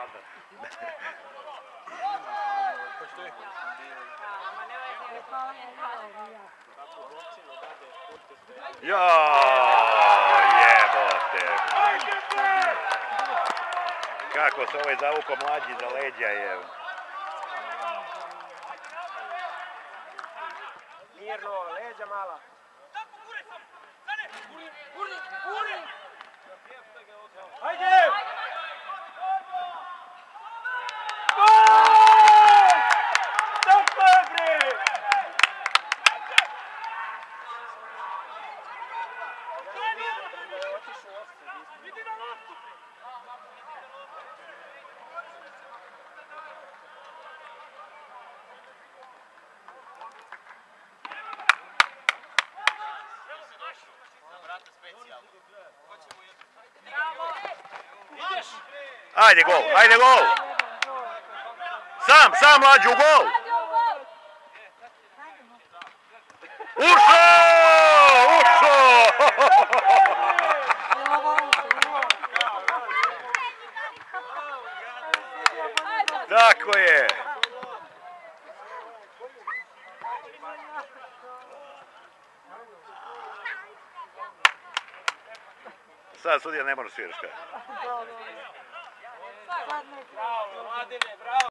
Jebote. Kako se ovaj zavukao mlađi za leđa je. Mirno, leđa mala. Hajde! Ajde gol, ajde gol! Sam mlađi u gol! Ušo! Tako je! Sad sudija ne može sviraš kada. Bravo, Mladine, bravo!